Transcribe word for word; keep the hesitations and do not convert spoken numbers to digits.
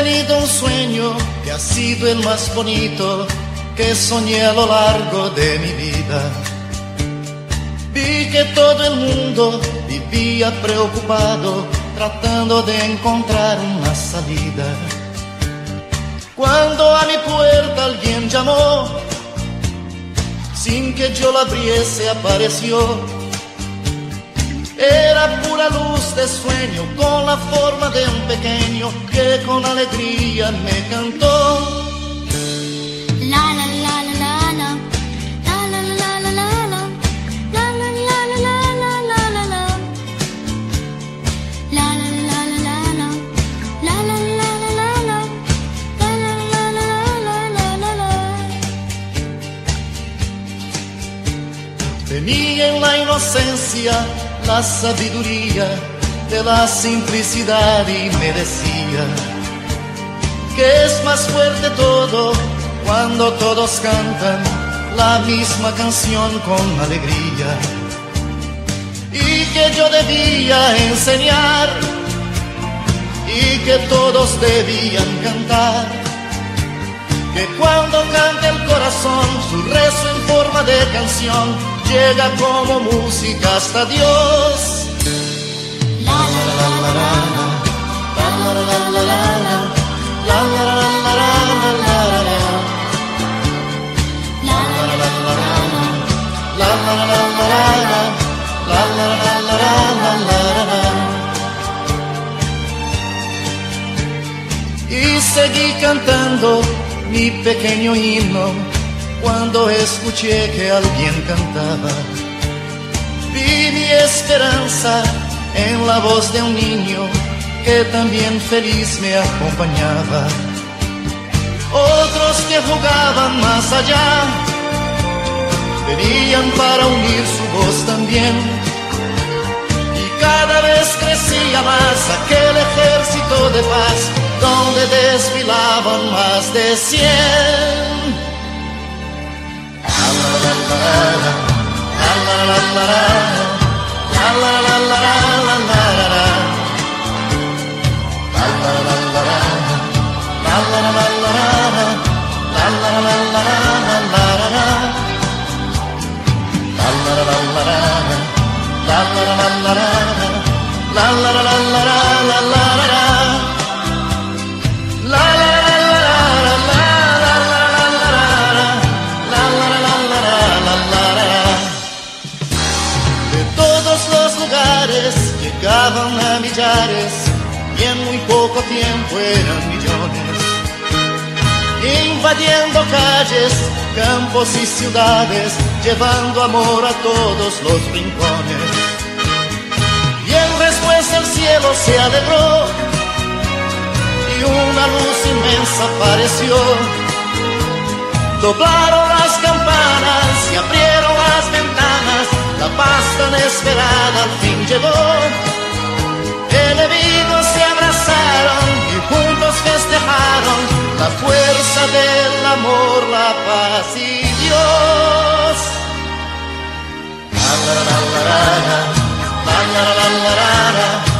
tenido un sueño que ha sido el más bonito que soñé a lo largo de mi vida. Vi que todo el mundo vivía preocupado, tratando de encontrar una salida. Cuando a mi puerta alguien llamó, sin que yo la abriese apareció. Era pura luz de sueño, con la forma de un pequeño que con alegría me cantó. La la la la la la, la la la la la la, la la la la la la la la, la la la la la la, la la la la la la, la la la la la la. Tenía en la inocencia la sabiduría de la simplicidad y me decía que es más fuerte todo cuando todos cantan la misma canción con alegría, y que yo debía enseñar y que todos debían cantar, que cuando canta el corazón su rezo en forma de canción llega como música hasta Dios. La la la la la la, la la la la la, la la la la la la, la la la la la, La la la la la, la la la la la, la la. Y seguí cantando mi pequeño himno cuando escuché que alguien cantaba. Vi mi esperanza en la voz de un niño que también feliz me acompañaba. Otros que jugaban más allá venían para unir su voz también, y cada vez crecía más aquel ejército de paz donde desfilaban más de cien. Llegaban a millares y en muy poco tiempo eran millones, invadiendo calles, campos y ciudades, llevando amor a todos los rincones. Y en respuesta el cielo se alegró y una luz inmensa apareció. Doblaron las campanas y abrieron las ventanas, la paz tan esperada al fin llegó. Enemigos se abrazaron y juntos festejaron la fuerza del amor, la paz y Dios. La la la la la la, la la la la la la.